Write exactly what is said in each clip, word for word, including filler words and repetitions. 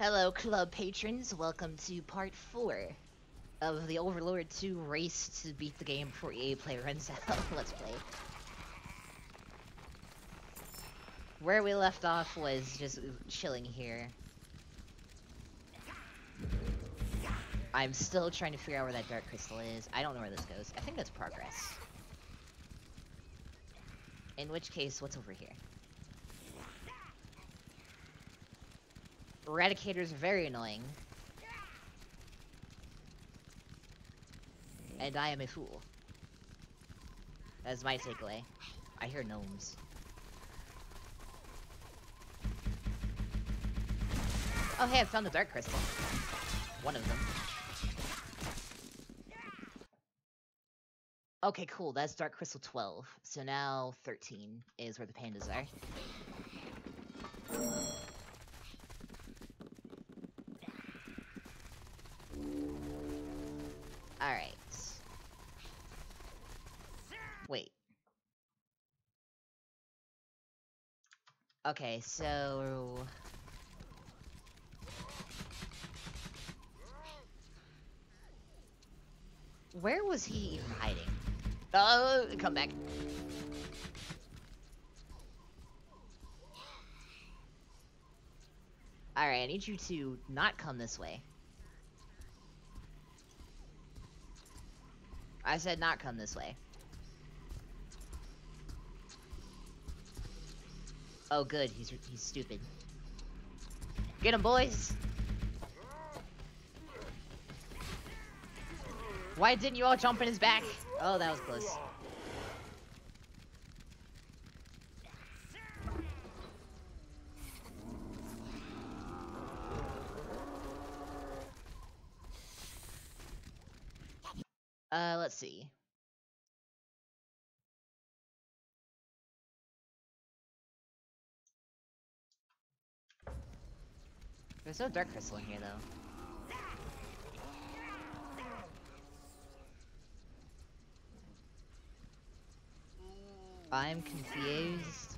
Hello, club patrons. Welcome to part four of the Overlord two race to beat the game before E A Play runs out. Let's play. Where we left off was just chilling here. I'm still trying to figure out where that dark crystal is. I don't know where this goes. I think that's progress. In which case, what's over here? Eradicators are very annoying. And I am a fool. That's my takeaway. I hear gnomes. Oh hey, I found the dark crystal. One of them. Okay, cool. That's Dark Crystal twelve. So now thirteen is where the pandas are. Alright. Wait. Okay, so... where was he even hiding? Oh, come back. Alright, I need you to not come this way. I said not come this way. Oh good, he's he's stupid. Get him, boys! Why didn't you all jump in his back? Oh, that was close. Uh, let's see. There's no dark crystal in here, though. I'm confused.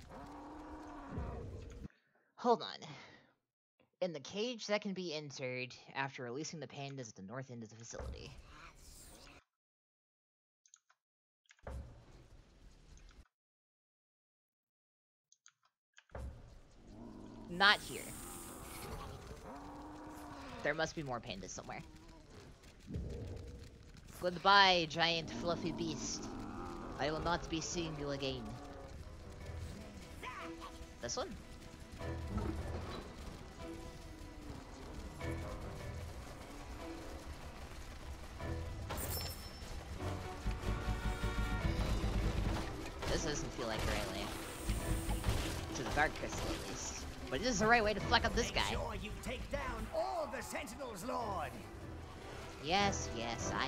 Hold on. In the cage that can be entered after releasing the pandas at the north end of the facility. Not here. There must be more pandas somewhere. Goodbye, giant fluffy beast. I will not be seeing you again. This one? This doesn't feel like the right way. To the dark crystal, at least. But it is the right way to fuck up this guy. Make sure you take down all the Sentinels, Lord! Yes, yes, I know.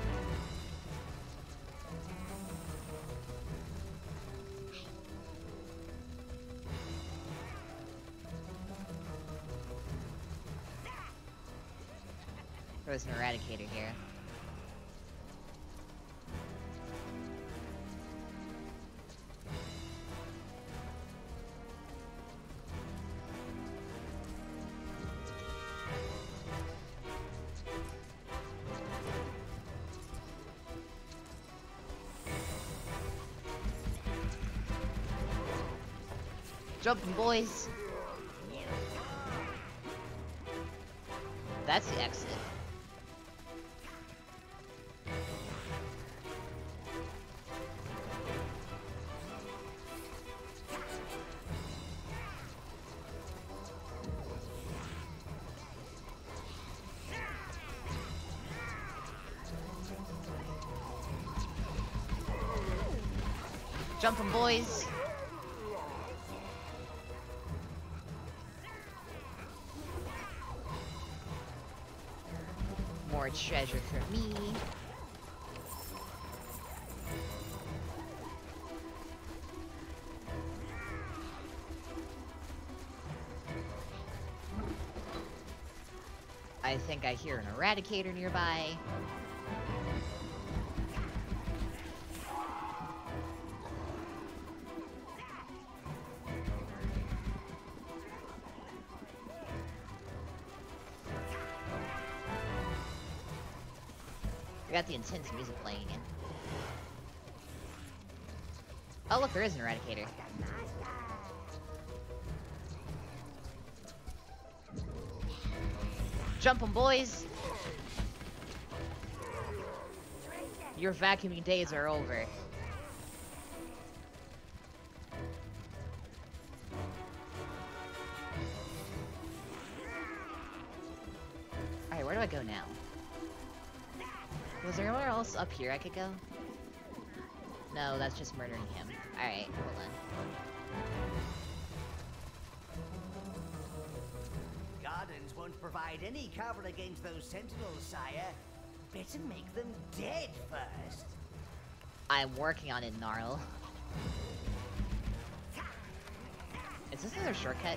There's an Eradicator here. Jumping, boys! That's the exit. Jumping, boys! More treasure for me. I think I hear an Eradicator nearby. We got the intense music playing again. Oh look, there is an Eradicator. Jump 'em, boys! Your vacuuming days are over. Alright, where do I go now? Was there anywhere else up here I could go? No, that's just murdering him. Alright, hold on. Gardens won't provide any cover against those sentinels, sire. Better make them dead first. I'm working on it, Gnarl. Is this another shortcut?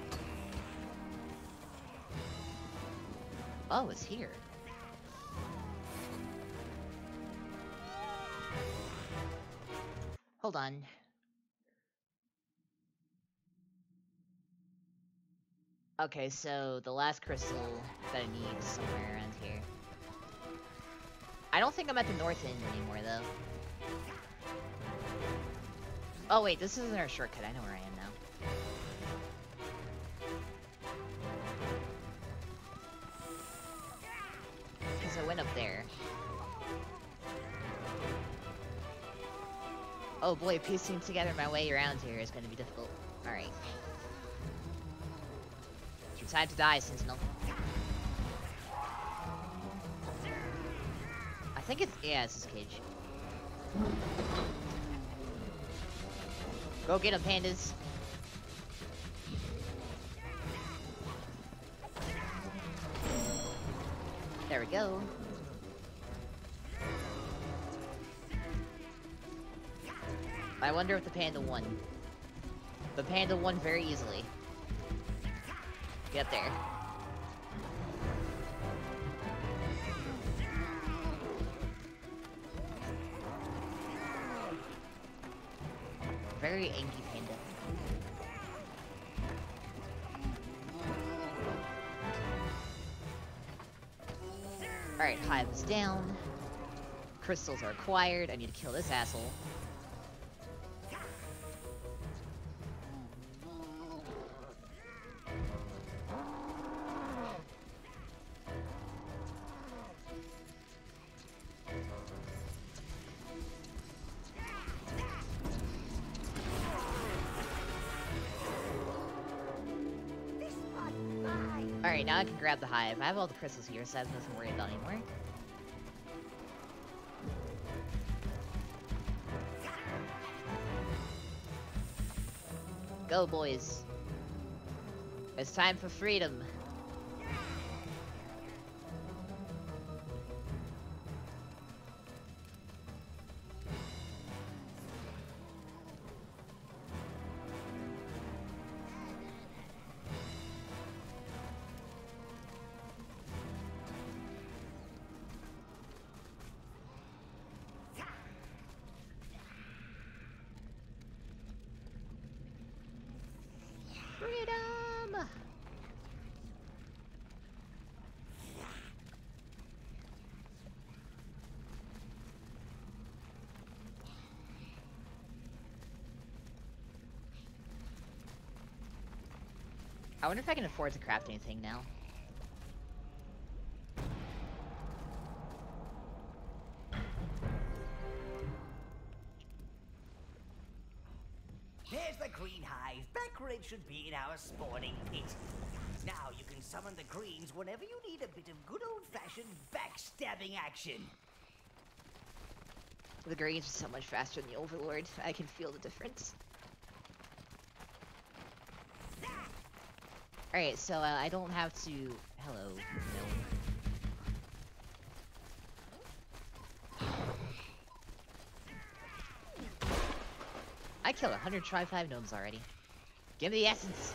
Oh, it's here. Hold on. Okay, so the last crystal that I need is somewhere around here. I don't think I'm at the north end anymore, though. Oh wait, this isn't our shortcut. I know where I am now. Because I went up there. Oh boy, piecing together my way around here is going to be difficult. Alright. It's your time to die, Sentinel. I think it's... yeah, it's his cage. Go get him, pandas. There we go. I wonder if the panda won. The panda won very easily. Get there. Very angry panda. Alright, Hive is down. Crystals are acquired. I need to kill this asshole. Alright, now I can grab the hive. I have all the crystals here, so I have nothing to worry about anymore. Go, boys. It's time for freedom. Freedom! I wonder if I can afford to craft anything now. There's the green hive, back where it should be in our spawning pit. Now you can summon the greens whenever you need a bit of good old-fashioned backstabbing action. The greens are so much faster than the Overlord. I can feel the difference. Alright, so uh, I don't have to... Hello, no. I killed one hundred twenty-five gnomes already. Give me the essence!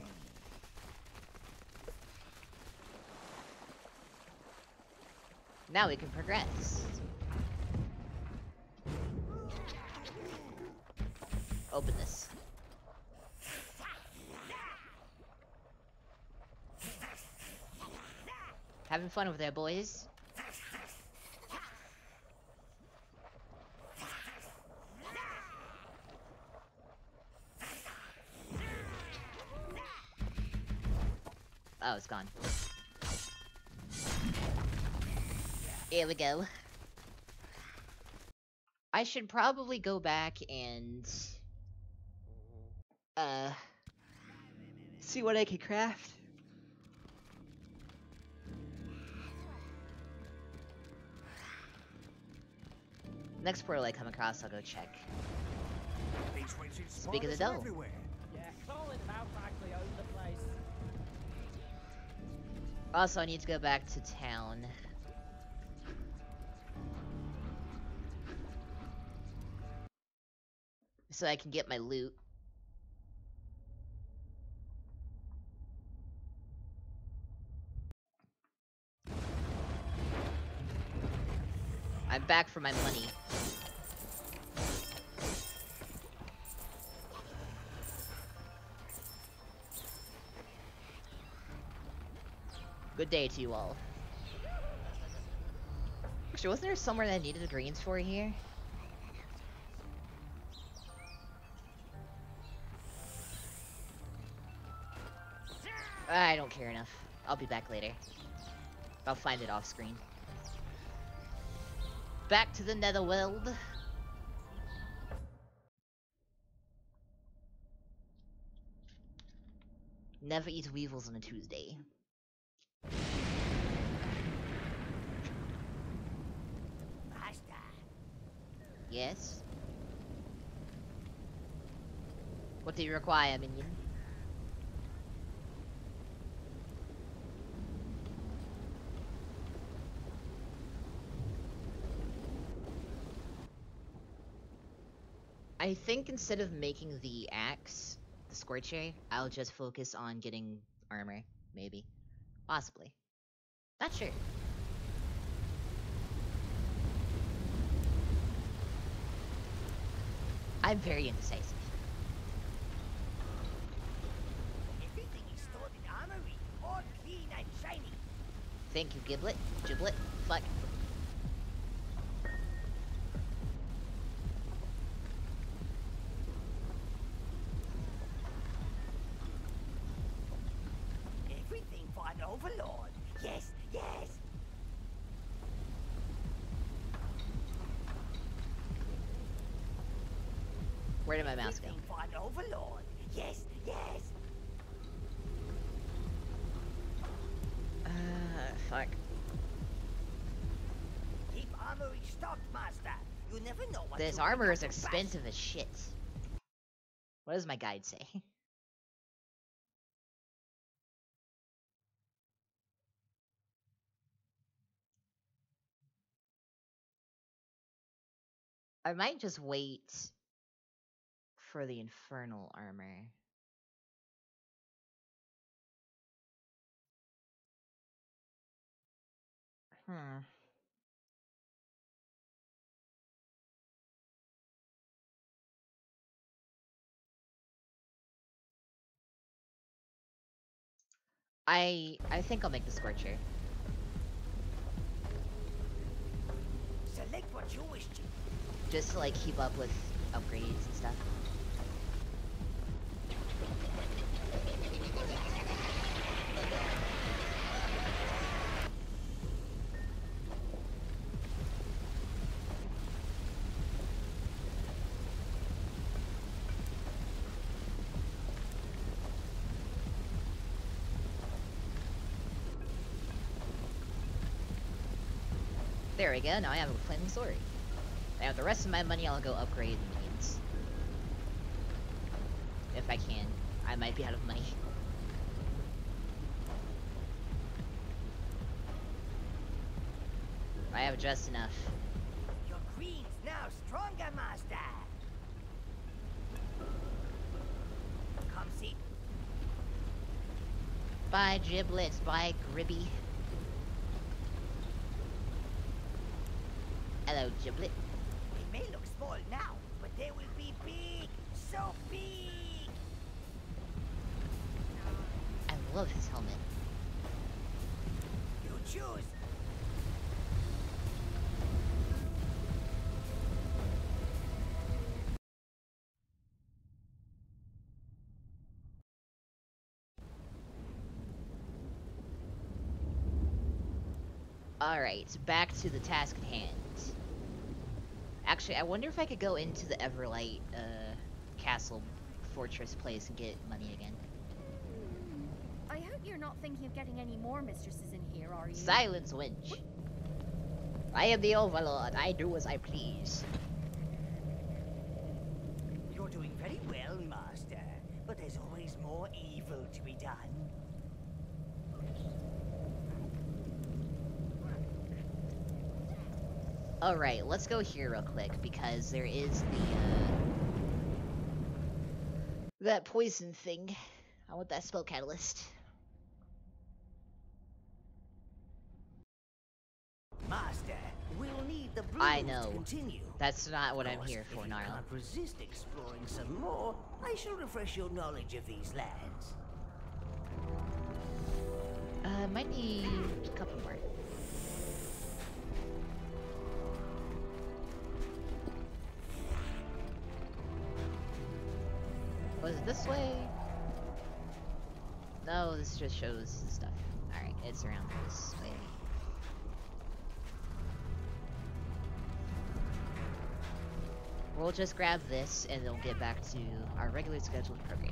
Now we can progress. Open this. Having fun over there, boys. Oh, it's gone. Here we go. I should probably go back and uh see what I can craft. Next portal I come across, I'll go check. Speak of the devil. Yeah, Colin about practically owned the place. Also, I need to go back to town. So I can get my loot. I'm back for my money. Good day to you all. Actually, wasn't there somewhere that I needed the greens for here? I don't care enough. I'll be back later. I'll find it off screen. Back to the Netherworld. Never eat weevils on a Tuesday. Master. Yes? What do you require, minion? I think instead of making the axe, the Scorcher, I'll just focus on getting armor. Maybe. Possibly. Not sure. I'm very indecisive. Everything is stored in armory, all clean and shiny. Thank you, Giblet. Giblet. Fuck. Everything for an overlord. Yes, yes. Where did my mouse go? Everything for an overlord. Yes, yes. Uh, fuck. Keep armory stocked, master. You never know what This you armor might is come across. expensive as shit. What does my guide say? I might just wait for the infernal armor. Hmm. I I think I'll make the Scorcher. Select what you wish to. Just to like keep up with upgrades and stuff. There we go, now I have a flaming sword. Now the rest of my money I'll go upgrade minions. If I can. I might be out of money. I have just enough. Your queen's now stronger, master. Come see. Bye Giblets, bye Gribby. Hello Giblet. They may look small now, but they will be big. So big. I love his helmet. You choose. Alright, back to the task at hand. Actually, I wonder if I could go into the Everlight uh, castle fortress place and get money again. I hope you're not thinking of getting any more mistresses in here, are you? Silence, wench. I am the Overlord. I do as I please. You're doing very well, Master, but there's always more evil to be done. Alright, let's go here real quick, because there is the, uh... that poison thing. I want that spell catalyst. Master, we'll need the blues I know. to continue. That's not what I'm Of course, here for, if you Gnarl. can't resist exploring some more, I shall refresh your knowledge of these lands. Uh, might need a couple more. Was it this way? No, this just shows the stuff. Alright, it's around this way. We'll just grab this and then we'll get back to our regularly scheduled programming.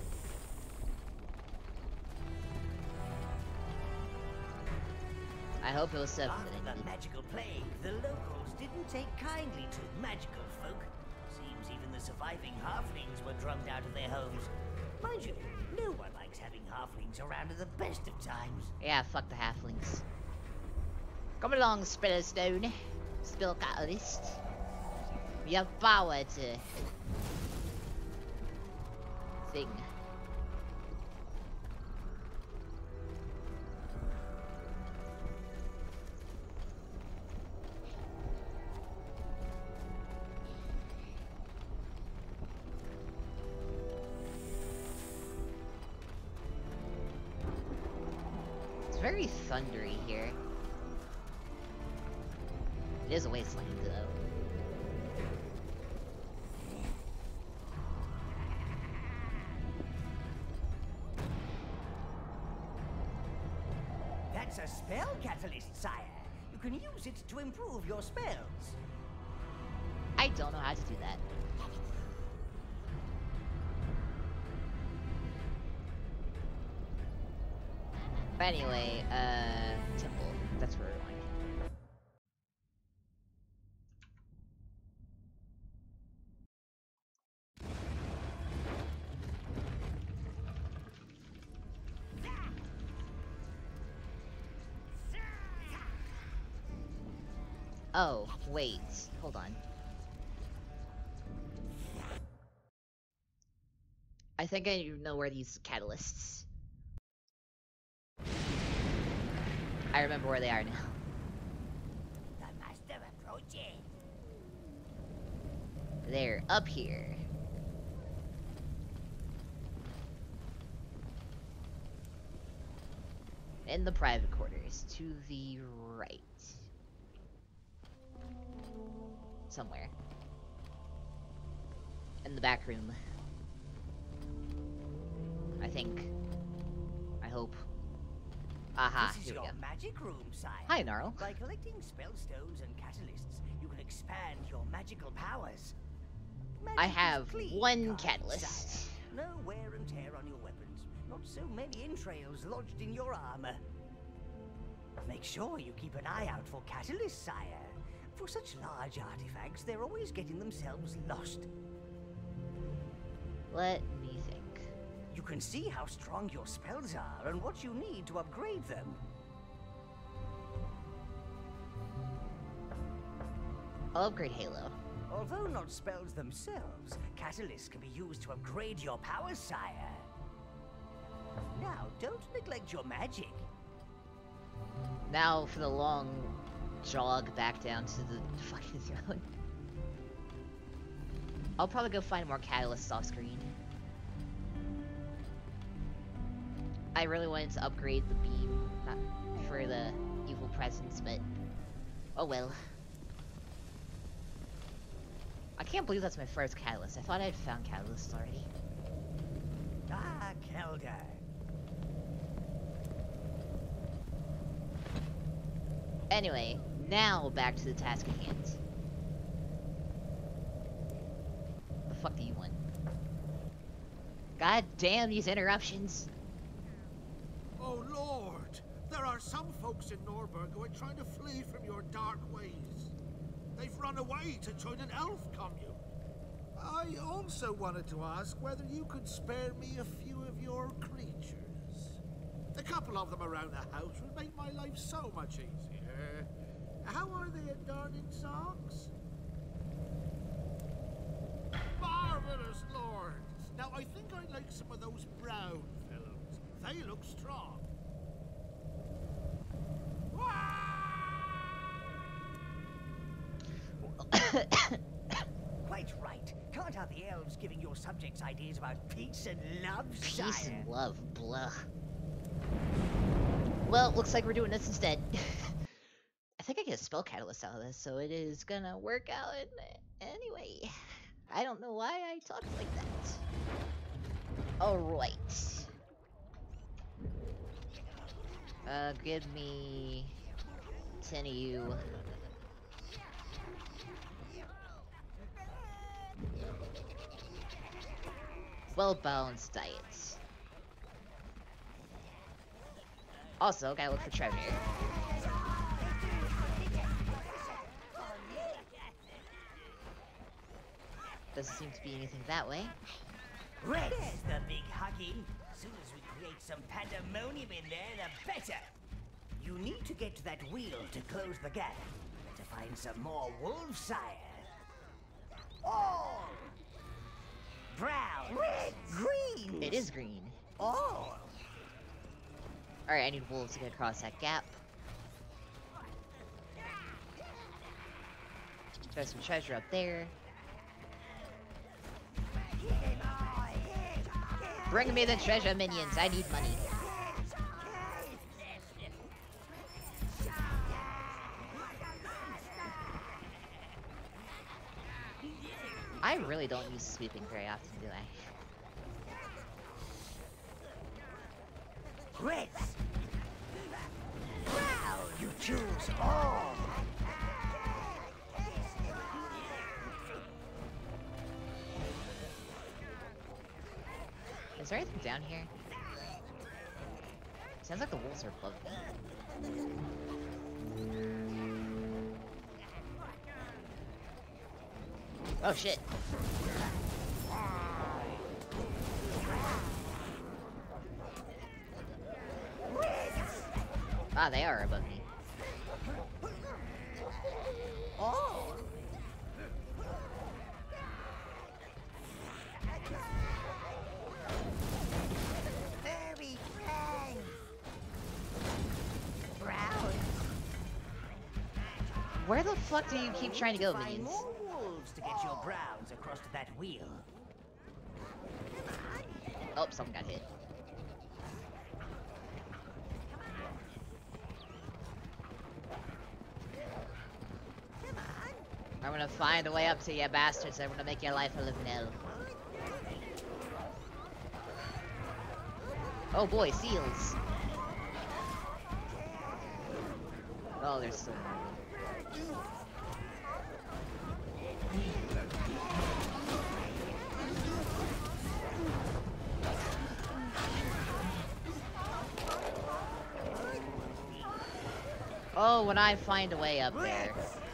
I hope it was seven After that I the needed. magical plague, the locals didn't take kindly to magical folk. Seems even the surviving halflings were drummed out of their homes. Mind you, no one likes having halflings around at the best of times. Yeah, fuck the halflings. Come along, Spellstone. Spell catalyst. You have power to... thing. It's very thundery here. It is a wasteland, though. That's a spell catalyst, sire. You can use it to improve your spells. I don't know how to do that. But anyway, uh, temple. That's where we're going. Oh, wait. Hold on. I think I know where these catalysts. I remember where they are now. The master approaching. They're up here. In the private quarters, to the right. Somewhere. In the back room. I think. I hope. Aha, This is here we your go. magic room, sire. Hi, Gnarl. By collecting spellstones and catalysts, you can expand your magical powers. Magic I is have clean one kind, catalyst. sire. No wear and tear on your weapons. Not so many entrails lodged in your armor. Make sure you keep an eye out for catalysts, sire. For such large artifacts, they're always getting themselves lost. Let me think. You can see how strong your spells are and what you need to upgrade them. I'll upgrade Halo. Although not spells themselves, catalysts can be used to upgrade your powers, sire. Now, don't neglect your magic. Now for the long jog back down to the fucking throne. I'll probably go find more catalysts off screen. I really wanted to upgrade the beam, not for the evil presence, but oh well. I can't believe that's my first catalyst. I thought I'd found catalysts already. Ah, Kelder. Anyway, now back to the task at hand. The fuck do you want? God damn these interruptions. Oh Lord! There are some folks in Norberg who are trying to flee from your dark ways. They've run away to join an elf commune. I also wanted to ask whether you could spare me a few of your creatures. A couple of them around the house would make my life so much easier. How are they at Darning Socks? Marvelous, Lord! Now I think I'd like some of those brown fellows. They look strong. Quite right. Can't have the elves giving your subjects ideas about peace and love, sire. Peace and love, blah. Well, looks like we're doing this instead. I think I get a spell catalyst out of this, so it is gonna work out in, anyway. I don't know why I talk like that. Alright. Uh, give me ten of you. Well-balanced diet. Also, gotta look for treasure. Doesn't seem to be anything that way. Right, there's the big hugging. As soon as we create some pandemonium in there, the better. You need to get to that wheel to close the gap. To find some more wolves, sire. All! Brown! Red! Green! It is green. All! Alright, I need wolves to get across that gap. There's some treasure up there. Bring me the treasure, minions. I need money. I really don't use sweeping very often, do I? Reds! Wow, you choose all! Is there anything down here? Sounds like the wolves are above me. Oh shit. Ah, they are above me. Oh! Very frank! Brown! Where the fuck do you keep trying to go, Find minions? more wolves to get your browns across to that wheel. Oh, someone got hit. I'm gonna find a way up to you bastards. I'm gonna make your life a living hell. Oh boy, seals. Oh, there's still more. Oh, when I find a way up there.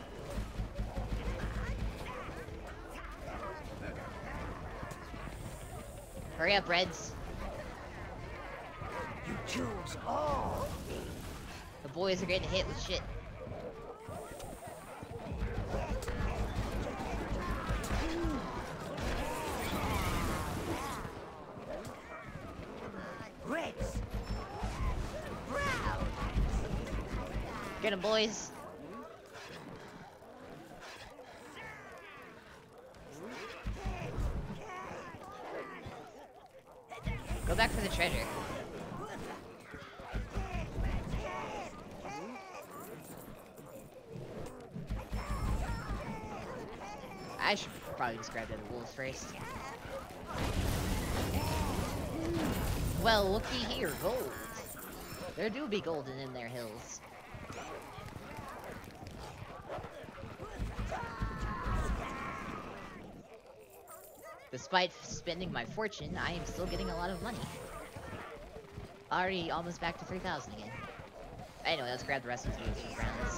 Hurry up, Reds. You choose all! The boys are getting hit with shit. Reds! Brown! Get 'em, boys. Go back for the treasure. I should probably just grab the other wolves first. Well, looky here, gold. There do be golden in their hills. Despite spending my fortune, I am still getting a lot of money. Already almost back to three thousand again. Anyway, let's grab the rest of these rounds.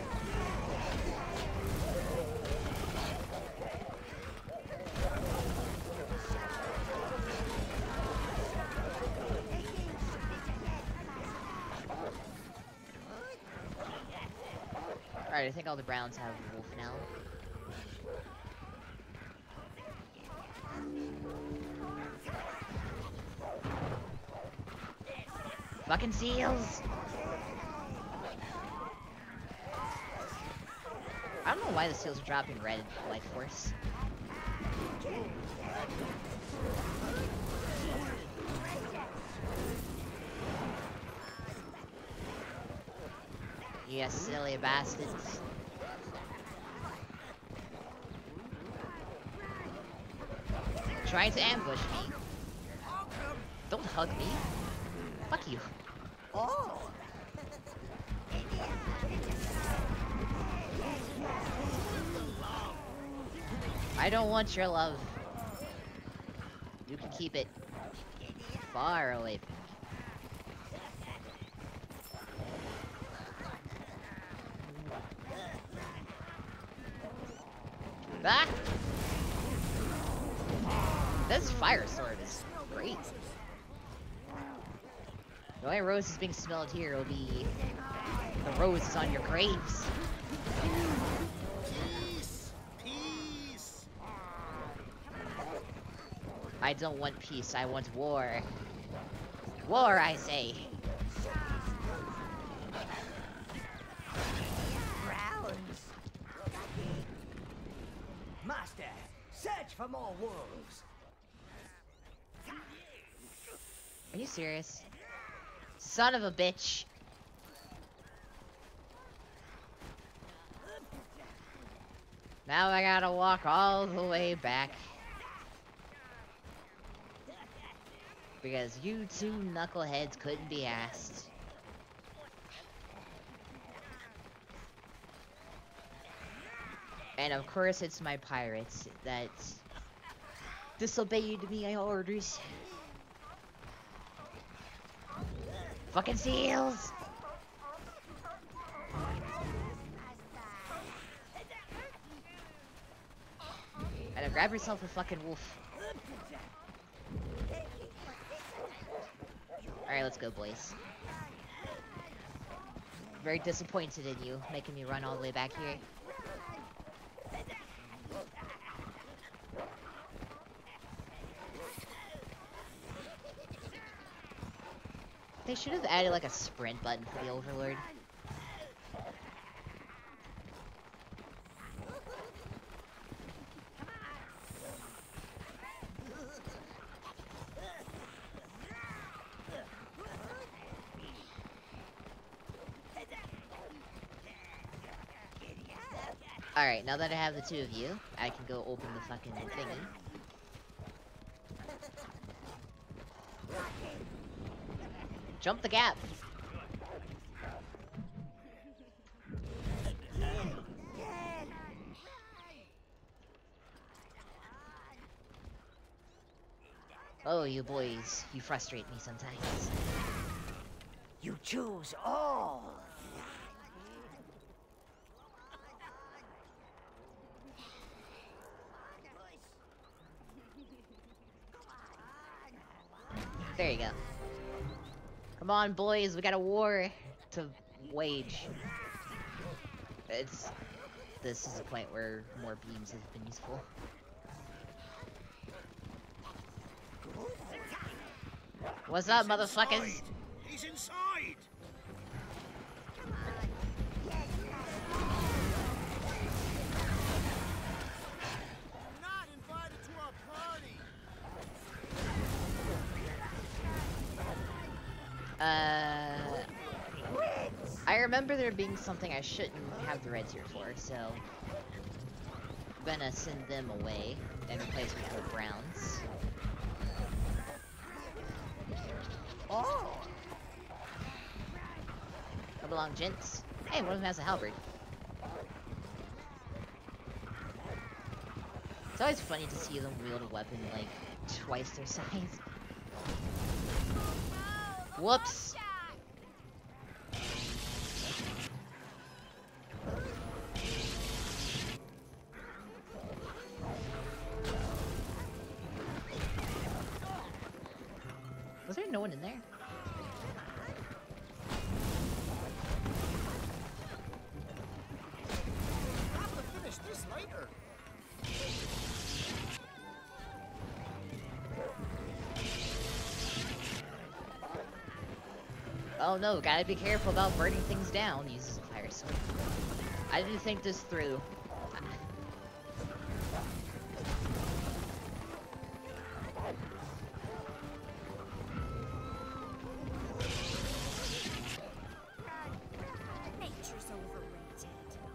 Alright, I think all the Browns have a wolf now. Fucking seals! I don't know why the seals are dropping red life force. You silly bastards. Trying to ambush me. Don't hug me. Fuck you. Oh! I don't want your love. You can keep it far away from me. Ah! This fire sword is great. The only roses being smelled here will be the roses on your graves. Peace! Peace! I don't want peace, I want war. War, I say. Browns! Master, search for more wolves. Are you serious? Son of a bitch. Now I gotta walk all the way back. Because you two knuckleheads couldn't be asked. And of course it's my pirates that disobeyed my orders. Fucking seals! And now grab yourself a fucking wolf. Alright, let's go, boys. Very disappointed in you, making me run all the way back here. They should have added like a sprint button for the Overlord. Alright, now that I have the two of you, I can go open the fucking thingy. Jump the gap! Oh, you boys, you frustrate me sometimes. You choose all. There you go. Come on, boys, we got a war to wage. It's... This is a point where more beams have been useful. What's up, motherfuckers? He's inside! Not invited to our party! Uh... I remember there being something I shouldn't have the Reds here for, so... I'm gonna send them away and replace them with Browns. Oh! Come along, gents. Hey, one of them has a halberd. It's always funny to see them wield a weapon like twice their size. Whoops. Was there no one in there? I'm gonna finish this later. Oh no, gotta be careful about burning things down. Uses a fire sword. I didn't think this through. Nature's overrated.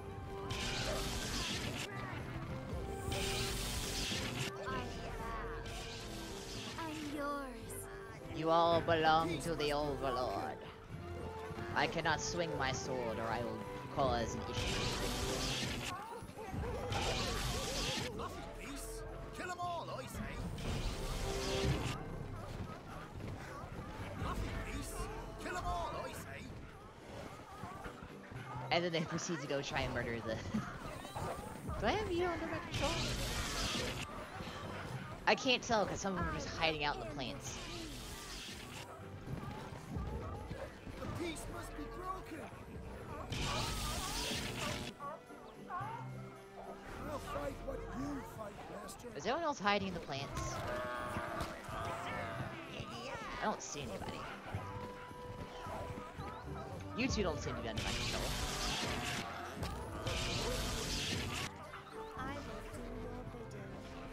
I'm yours. You all belong to the Overlord. I cannot swing my sword or I will cause an issue. Nothing, peace. Kill them all, I say. Nothing, peace. Kill them all, I say. And then they proceed to go try and murder the... Do I have you under my control? I can't tell because some of them are just hiding out in the plants. The peace must be broken. I'll fight what you fight, Master. Is anyone else hiding in the plants? I don't see anybody. You two don't seem to be under my control. I will do your bidding.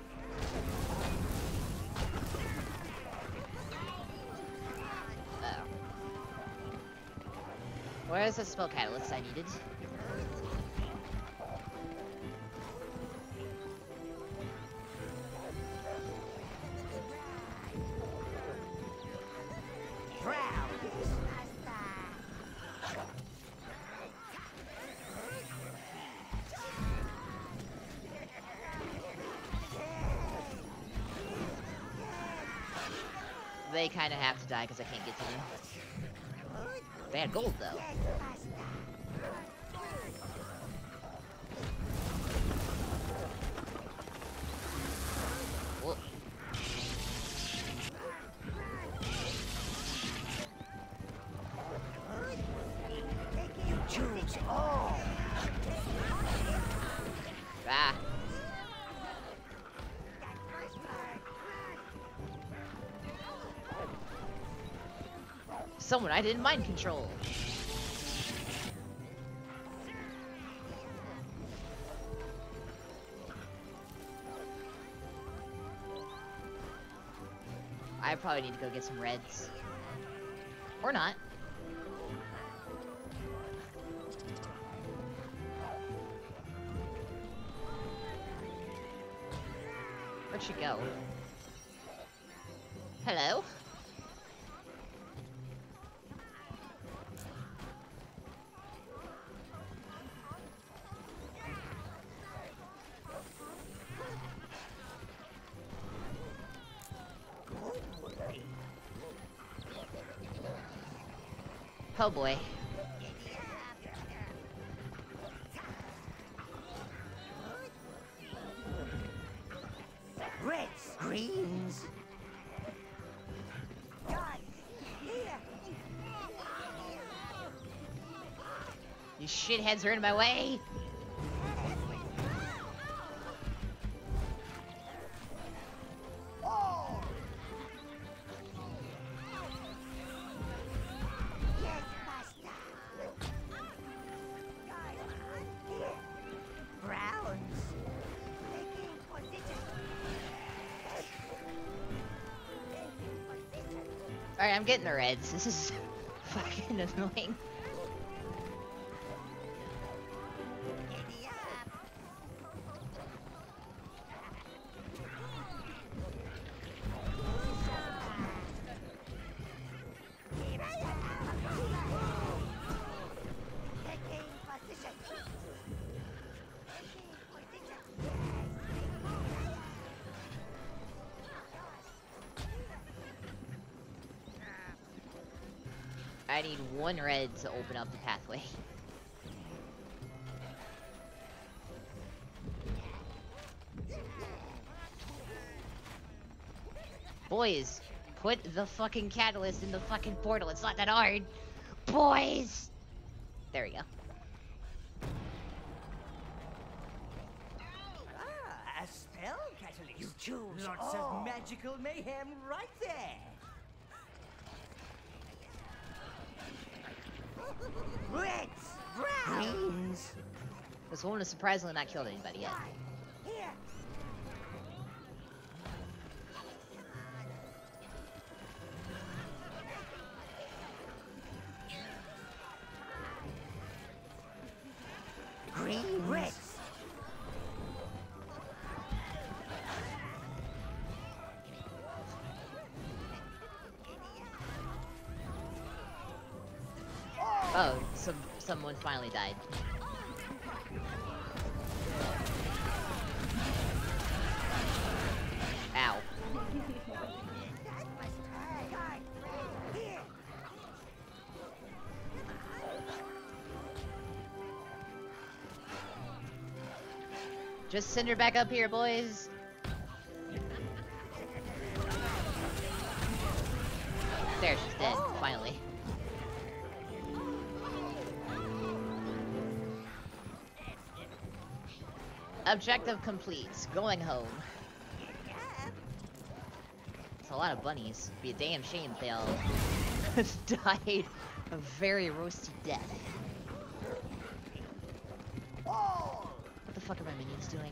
Uh-oh. Where's the spell catalyst I needed? They kind of have to die because I can't get to them. They had gold though. Whoa. Choose all. Ah. Someone I didn't mind control. I probably need to go get some reds. Or not. Where'd she go? Hello? Oh boy. Reds, greens. You shitheads are in my way. Alright, I'm getting the reds. This is fucking annoying. I need one red to open up the pathway. Boys, put the fucking catalyst in the fucking portal. It's not that hard. Boys! There we go. Ah, a spell catalyst. You choose. Lots of magical mayhem right there. Reds, browns. This woman has surprisingly not killed anybody yet. Here. Green, reds. Oh, some someone finally died. Ow. Just send her back up here, boys. There, she's dead, finally. Objective complete. Going home. It's a lot of bunnies. It'd be a damn shame if they all died a very roasty death. What the fuck are my minions doing?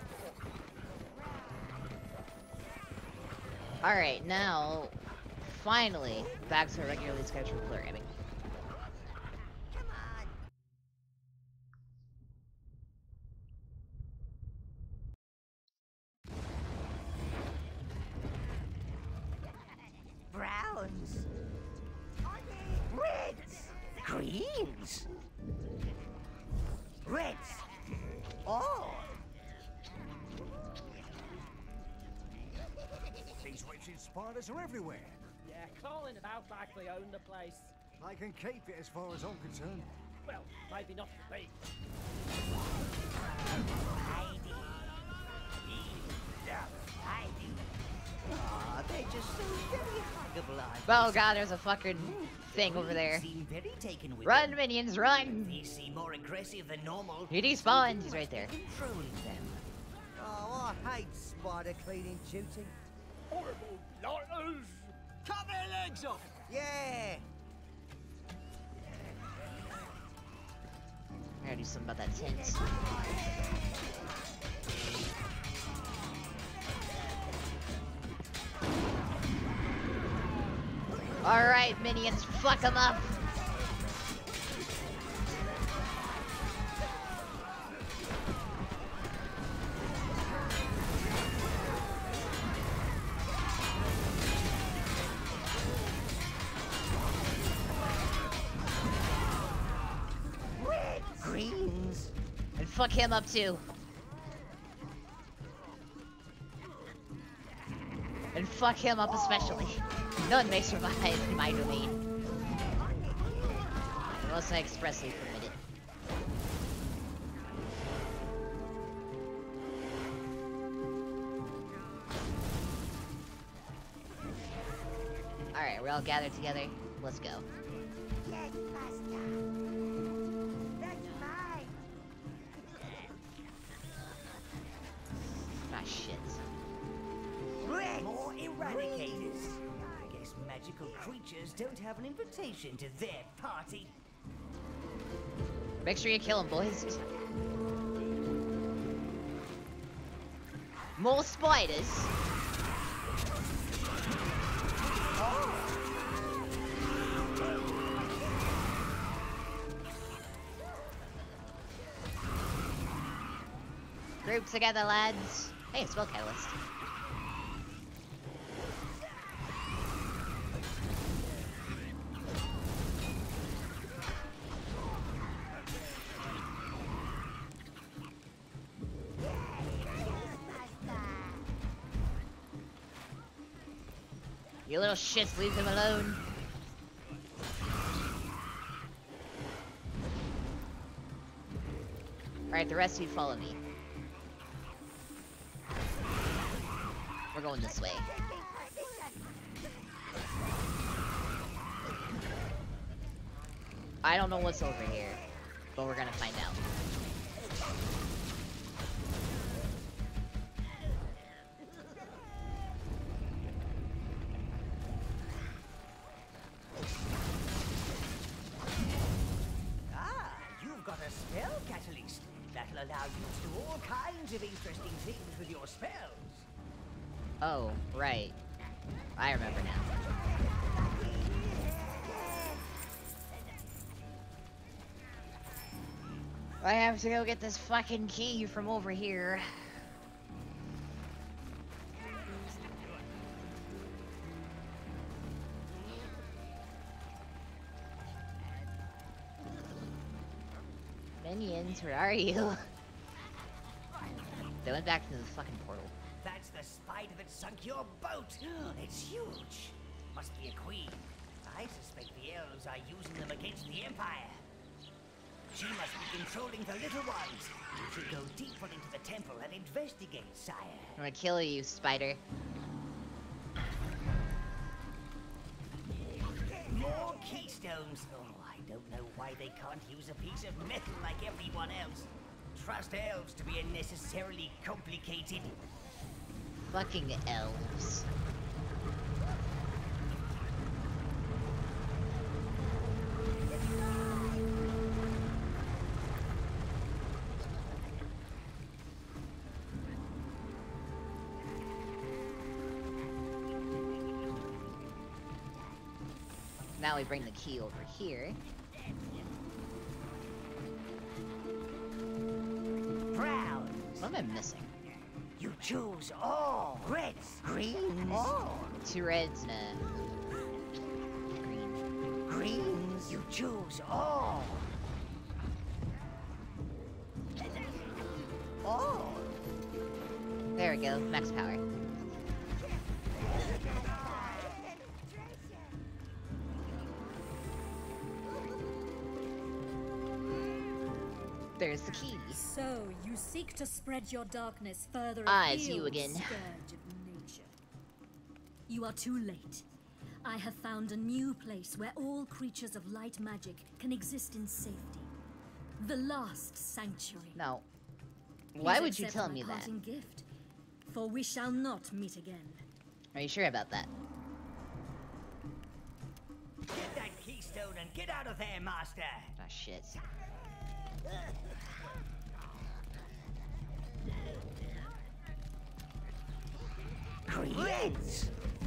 Alright, now, finally, back to regularly scheduled programming. Browns. Reds. Greens. Reds. Oh. These wretched spiders are everywhere. Yeah, crawling about like they own the place. I can keep it as far as I'm concerned. Well, maybe not for me. Heidi. Heidi. Aw, they're just so very huggable, aren't they? Oh god, there's a fucking thing over there. Seem very taken with Run, them. minions, run! They seem more aggressive than normal. He despawned, he's right there. Controlling them. Oh, I hate spider cleaning duty. Horrible lighters! Cut their legs off! Yeah! I gotta do something about that tent. Alright, minions, fuck them up! Greens. And fuck him up too. And fuck him up especially. None may survive in my domain. Unless I expressly permit it. Alright, we're all gathered together. Let's go. Yes, Master. That's mine. Ah, shit. Reds. More eradicators. I guess magical creatures don't have an invitation to their party. Make sure you kill him, boys. More spiders. Group together, lads. Hey, spell catalyst. You little shits, leave him alone. Alright, the rest of you follow me. We're going this way. I don't know what's over here, but we're gonna find out. Ah, you've got a spell catalyst. That'll allow you to do all kinds of interesting things with your spells. Oh, right. I remember now. I have to go get this fucking key from over here. Minions, where are you? They went back to the fucking portal. That's the spider that sunk your boat. It's huge. Must be a queen. I suspect the elves are using them against the Empire. She must be controlling the little ones. You should go deeper into the temple and investigate, sire. I'm gonna kill you, spider. More keystones. Oh, I don't know why they can't use a piece of metal like everyone else. Trust elves to be unnecessarily complicated. Fucking elves. Now we bring the key over here. Proud. What am I missing? You choose all. Reds, greens, all. Two reds and a green. Greens, you choose all. All. There we go, max power. There's the key. So, you seek to spread your darkness further Ah, it's afield, you again. scourge of nature. You are too late. I have found a new place where all creatures of light magic can exist in safety. The last sanctuary. No. Why Please would you accept tell my me that? parting gift, for we shall not meet again. Are you sure about that? Get that keystone and get out of there, master. Ah, shit. Reds.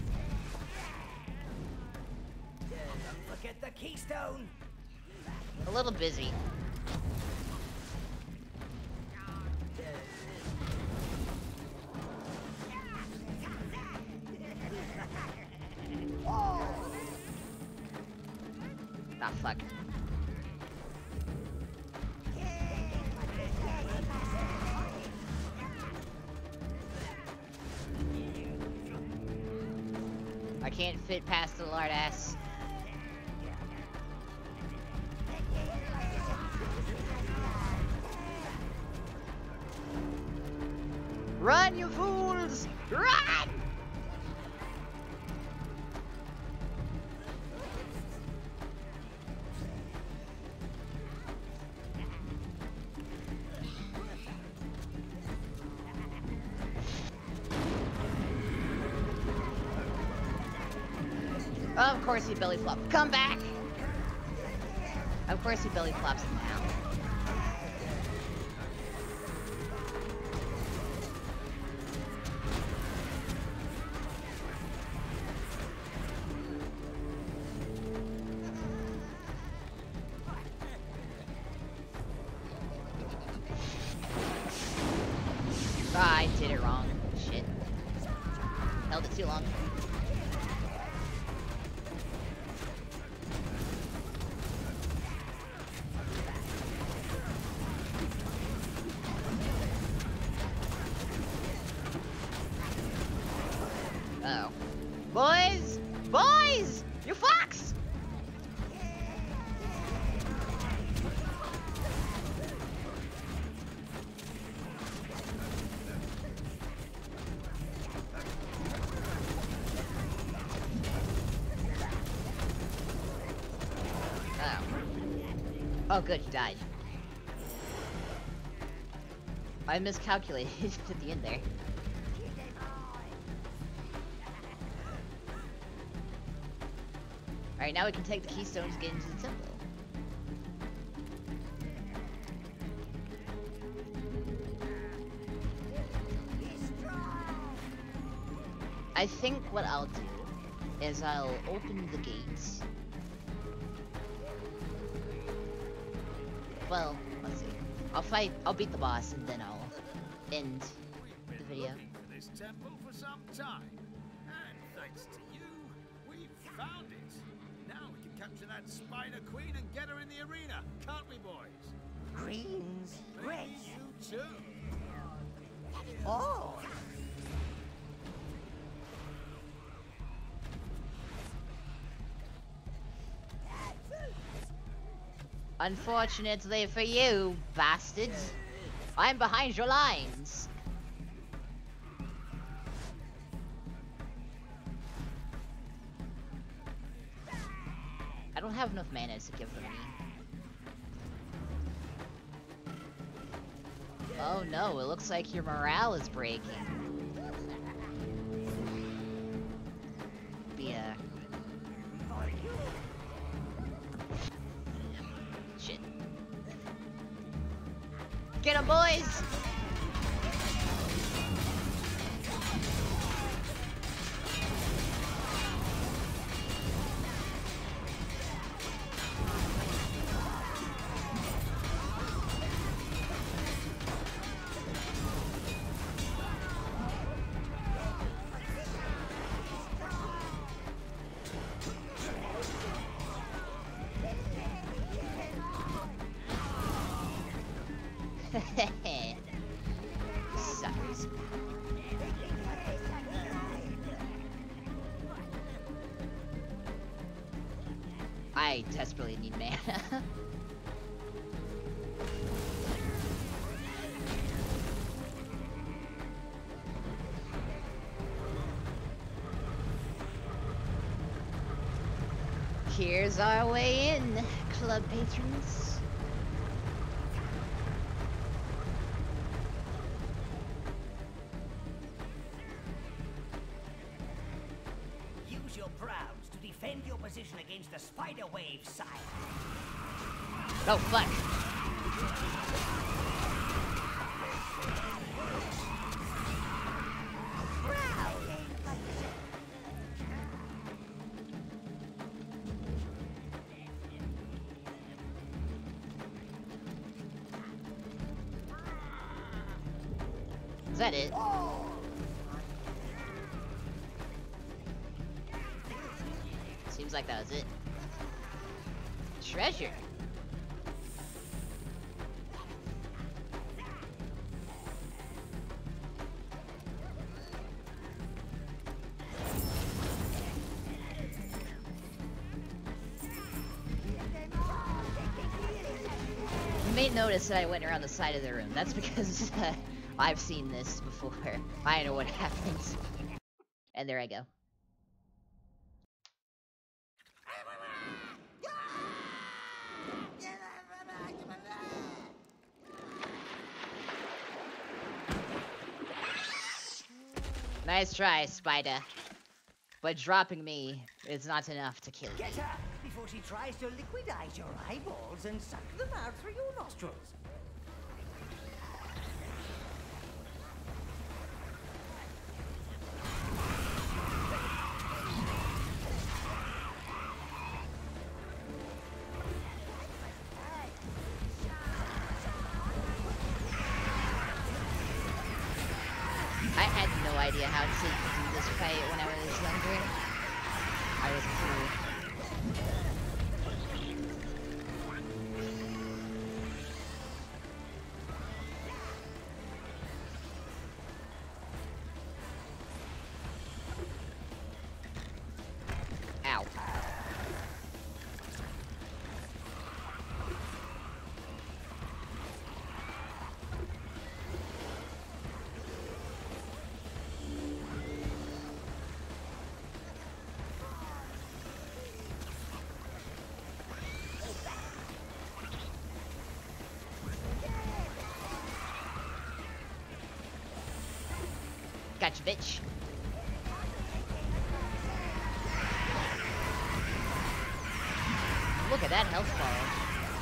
Don't forget the keystone. A little busy. Ah, fuck. I can't fit past the lard ass. Run, you fools! Run! Of course he belly flop. Come back! Of course he belly flops now. Ah, I did it wrong. Shit. Held it too long. Oh, good, he died. I miscalculated at the end there. Alright, now we can take the keystones to get into the temple. I think what I'll do is I'll open the gates. Well, let's see. I'll fight, I'll beat the boss, and then I'll end the video. Looking for this temple for some time, and thanks to you, we've found it. Now we can capture that Spider Queen and get her in the arena, can't we, boys? Greens? Maybe Reds? you too. Oh! Unfortunately for you, bastards, I'm behind your lines. I don't have enough mana to give them me. Oh no, it looks like your morale is breaking. Yeah. Shit. Get 'em, boys! Suckers. I desperately need mana. Here's our way in, club patrons. Use your browns to defend your position against the spider wave, sire. Oh, fuck. Is that it? Seems like that was it. Treasure. You may notice that I went around the side of the room. That's because uh, I've seen this before. I know what happens. And there I go. Nice try, Spider. But dropping me is not enough to kill you. Get her before she tries to liquidate your eyeballs and suck them out through your nostrils. I had no idea how to do this fight when I was younger. I was a fool. Ow. Gotcha, bitch. Look at that health bar.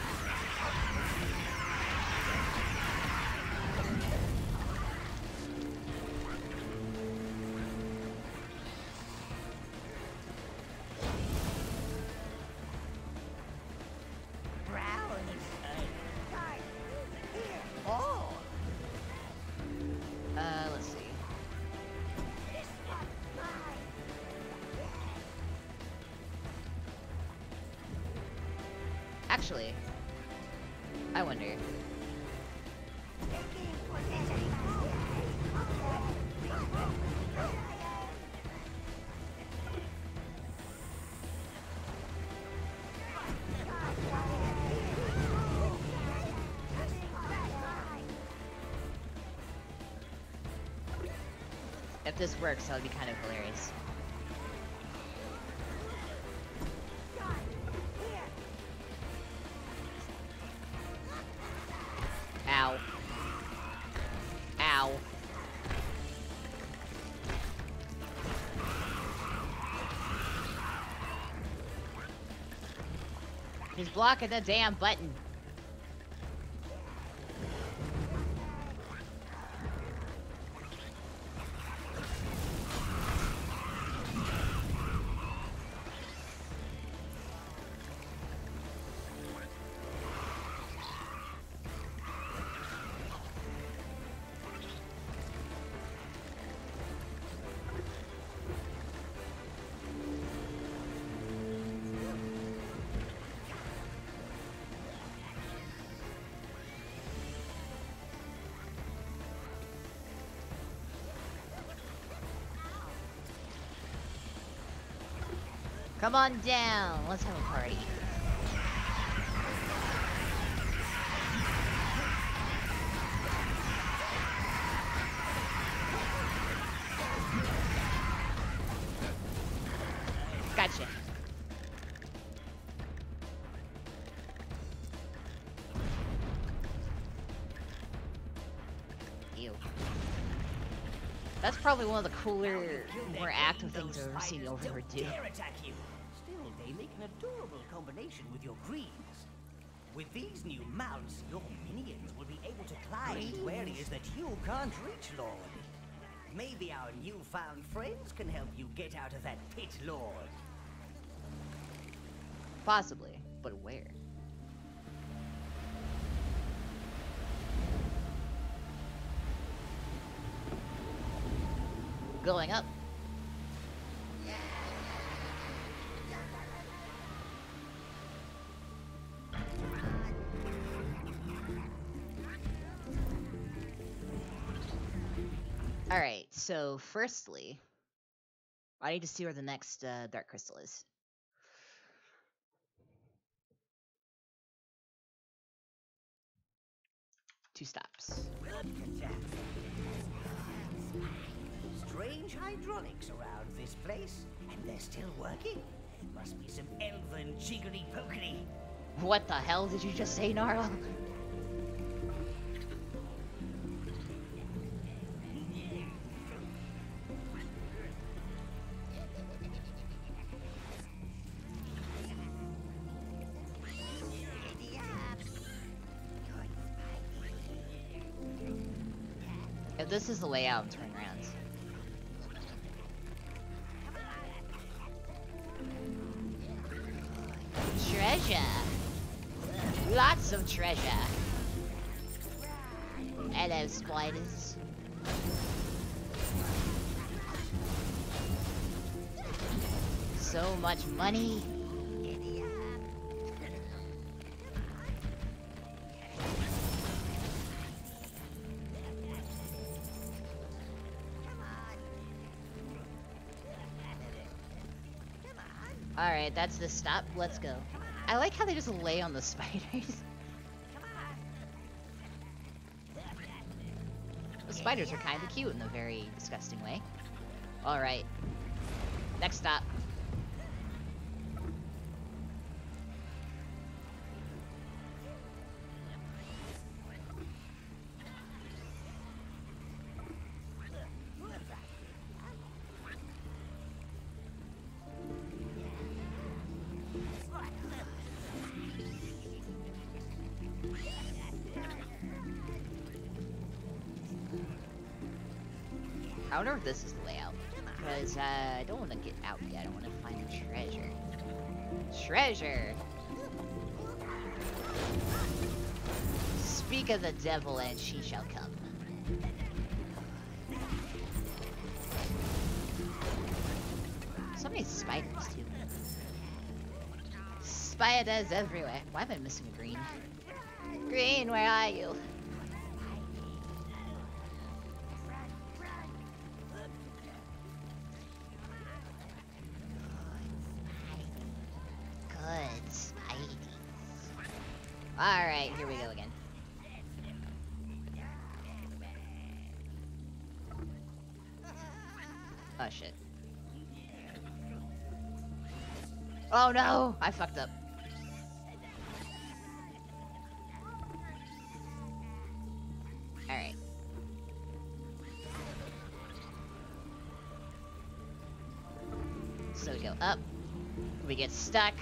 Uh, let's see. Actually, I wonder. If this works, that would be kind of hilarious. Ow. Ow. He's blocking the damn button. Come on down. Let's have a party. Gotcha. Ew. That's probably one of the cooler, more active things I've ever seen Overlord do. Still, they make an adorable combination with your greens. With these new mounts, your minions will be able to climb to areas that you can't reach, Lord. Maybe our newfound friends can help you get out of that pit, Lord. Possibly, but where? Going up. Alright, so firstly, I need to see where the next uh, Dark Crystal is. Two stops. Strange hydraulics around this place, and they're still working. Must be some elven jiggly pokery. What the hell did you just say, Gnarl? If this is the layout, I'm turning around. Treasure! Lots of treasure! Hello, spiders. So much money! Alright, that's the stop. Let's go. I like how they just lay on the spiders. The spiders are kind of cute in a very disgusting way. Alright. Next stop. I wonder if this is the way out. Because uh, I don't want to get out yet. I want to find the treasure. Treasure! Speak of the devil and she shall come. So many spiders, too. Spiders everywhere. Why am I missing a green? Green, where are you? Good Spidey. Alright, here we go again. Oh shit. Oh no! I fucked up. Alright. So we go up. We get stuck.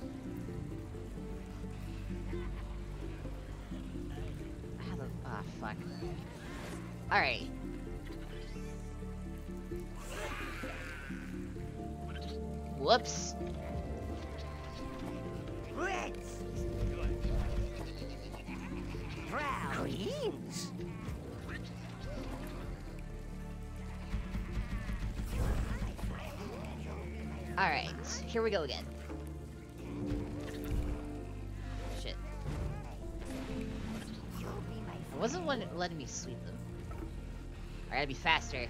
How the... Ah, fuck. Alright. Whoops. Reds! Brown! Greens! Alright, here we go again. Shit. I wasn't one letting me sweep them. I gotta be faster.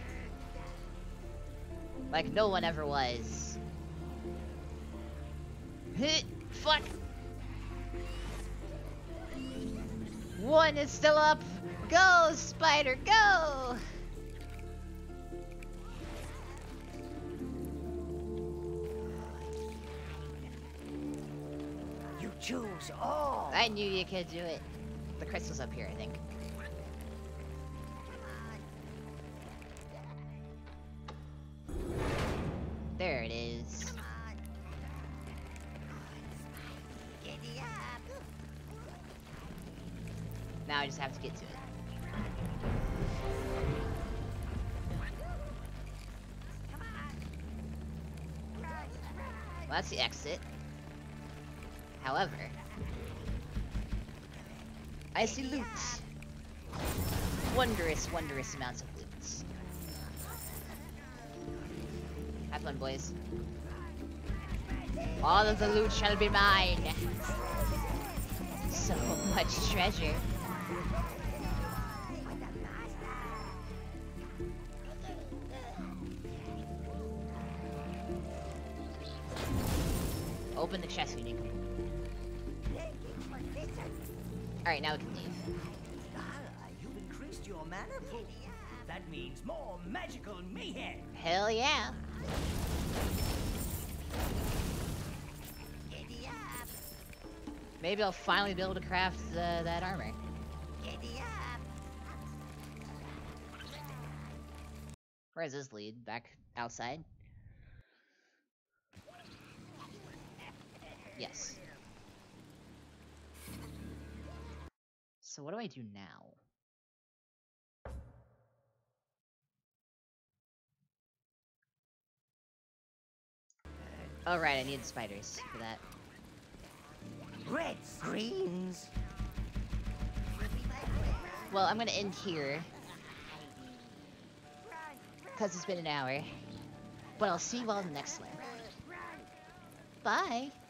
Like no one ever was. Hit! Fuck! One is still up! Go, spider, go! You choose all! I knew you could do it. The crystal's up here, I think. There it is. Now I just have to get to it. Well, that's the exit. However, I see loot. Wondrous, wondrous amounts of loot. Have fun, boys. All of the loot shall be mine. So much treasure. Open the chest, Unique. Alright, now we can leave. Ah, you've increased your mana pool. That means more magical mayhem. Hell yeah. Maybe I'll finally be able to craft uh, that armor. Where does this lead? Back outside? Yes. So what do I do now? Oh right, I need spiders for that. Reds, greens. Well, I'm gonna end here. Because it's been an hour. But I'll see you all in the next one. Bye!